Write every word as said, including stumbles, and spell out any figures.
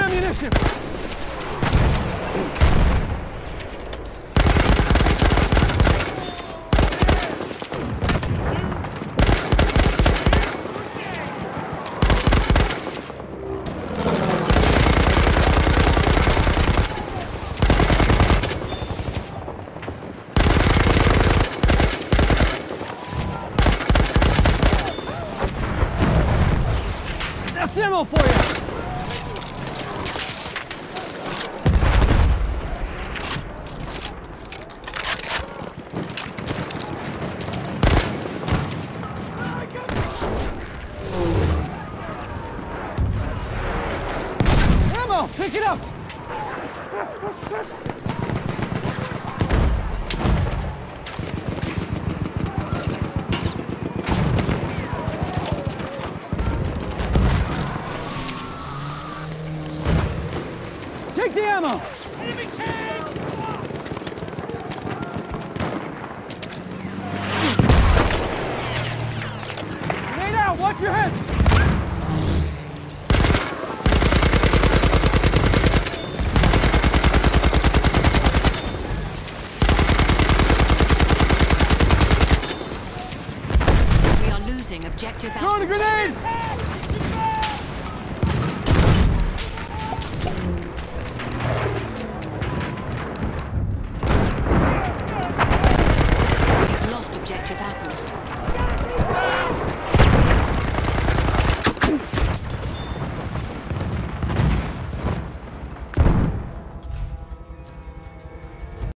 ammunition! That's ammo for you! Ammo! Pick it up! Take the ammo! Enemy tank! Grenade out! Watch your heads! We are losing objective. Throw the grenade!